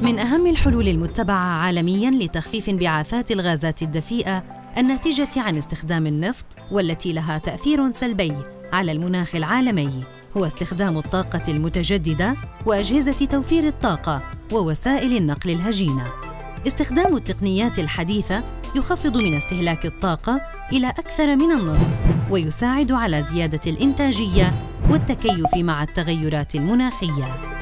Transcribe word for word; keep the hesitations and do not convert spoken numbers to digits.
من أهم الحلول المتبعة عالمياً لتخفيف انبعاثات الغازات الدفيئة الناتجة عن استخدام النفط والتي لها تأثير سلبي على المناخ العالمي هو استخدام الطاقة المتجددة وأجهزة توفير الطاقة ووسائل النقل الهجينة. استخدام التقنيات الحديثة يخفض من استهلاك الطاقة إلى أكثر من النصف ويساعد على زيادة الإنتاجية والتكيف مع التغيرات المناخية.